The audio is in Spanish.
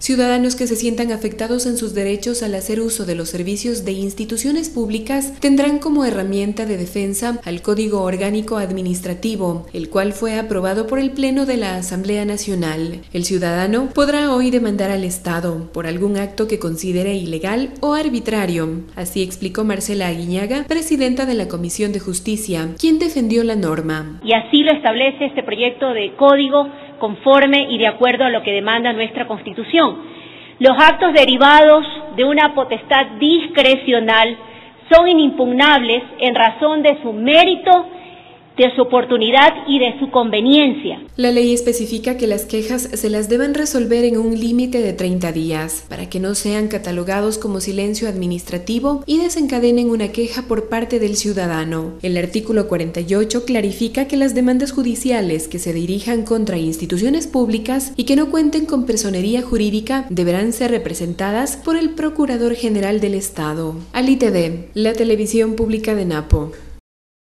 Ciudadanos que se sientan afectados en sus derechos al hacer uso de los servicios de instituciones públicas tendrán como herramienta de defensa al Código Orgánico Administrativo, el cual fue aprobado por el Pleno de la Asamblea Nacional. El ciudadano podrá hoy demandar al Estado por algún acto que considere ilegal o arbitrario. Así explicó Marcela Aguiñaga, presidenta de la Comisión de Justicia, quien defendió la norma. Y así lo establece este proyecto de código conforme y de acuerdo a lo que demanda nuestra Constitución. Los actos derivados de una potestad discrecional son inimpugnables en razón de su mérito, de su oportunidad y de su conveniencia. La ley especifica que las quejas se las deben resolver en un límite de 30 días, para que no sean catalogados como silencio administrativo y desencadenen una queja por parte del ciudadano. El artículo 48 clarifica que las demandas judiciales que se dirijan contra instituciones públicas y que no cuenten con personería jurídica deberán ser representadas por el Procurador General del Estado. ALI TV, la televisión pública de Napo.